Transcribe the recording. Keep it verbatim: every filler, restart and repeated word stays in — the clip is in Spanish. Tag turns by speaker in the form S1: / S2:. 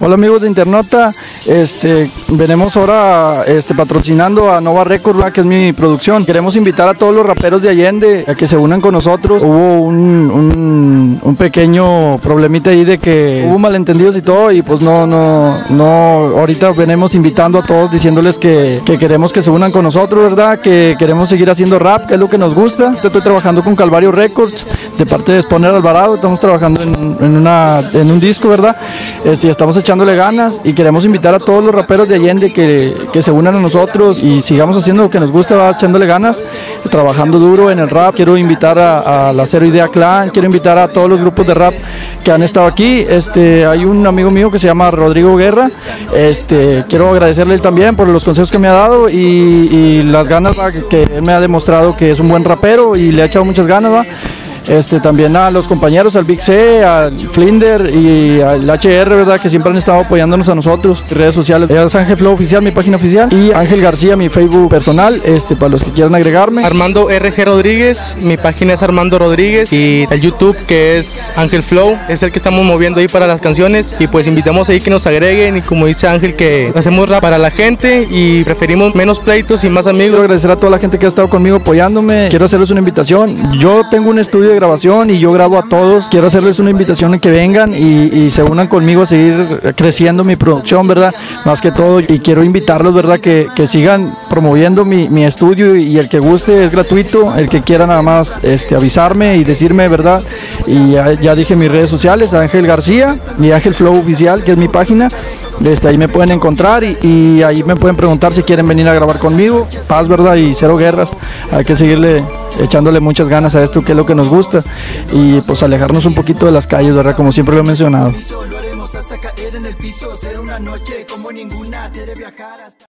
S1: Hola amigos de Internauta, este, venimos ahora este, patrocinando a Nova Records, que es mi producción. Queremos invitar a todos los raperos de Allende a que se unan con nosotros. Hubo un, un, un pequeño problemita ahí de que hubo malentendidos y todo, y pues no, no, no, ahorita venimos invitando a todos diciéndoles que, que queremos que se unan con nosotros, ¿verdad? Que queremos seguir haciendo rap, que es lo que nos gusta. Estoy trabajando con Calvario Records, de parte de Spawner Alvarado, estamos trabajando en, en, una, en un disco, ¿verdad? Este, estamos echándole ganas y queremos invitar a todos los raperos de Allende que, que se unan a nosotros y sigamos haciendo lo que nos gusta, va, echándole ganas, trabajando duro en el rap. Quiero invitar a, a la Cero Idea Clan, quiero invitar a todos los grupos de rap que han estado aquí. Este, hay un amigo mío que se llama Rodrigo Guerra, este, quiero agradecerle también por los consejos que me ha dado y, y las ganas, va, que, que él me ha demostrado que es un buen rapero y le ha echado muchas ganas, va. Este, también a los compañeros, al Big C, al Flinder y al H R, ¿verdad? Que siempre han estado apoyándonos a nosotros. Redes sociales, es Ángel Flow Oficial, mi página oficial, y Ángel García, mi Facebook personal, este, para los que quieran agregarme.
S2: Armando R G Rodríguez, mi página es Armando Rodríguez, y el YouTube que es Ángel Flow, es el que estamos moviendo ahí para las canciones, y pues invitamos ahí que nos agreguen, y como dice Ángel, que hacemos rap para la gente y preferimos menos pleitos y más amigos.
S1: Quiero agradecer a toda la gente que ha estado conmigo apoyándome. Quiero hacerles una invitación. Yo tengo un estudio de grabación y yo grabo a todos. Quiero hacerles una invitación a que vengan y, y se unan conmigo a seguir creciendo mi producción, ¿verdad? Más que todo, y quiero invitarlos, ¿verdad? Que, que sigan promoviendo mi, mi estudio, y el que guste es gratuito, el que quiera nada más este, avisarme y decirme, ¿verdad? Y ya, ya dije mis redes sociales, Ángel García y Ángel Flow Oficial, que es mi página. Desde ahí me pueden encontrar y, y ahí me pueden preguntar si quieren venir a grabar conmigo. Paz, ¿verdad? Y cero guerras. Hay que seguirle echándole muchas ganas a esto, que es lo que nos gusta, y pues alejarnos un poquito de las calles, ¿verdad? Como siempre lo he mencionado.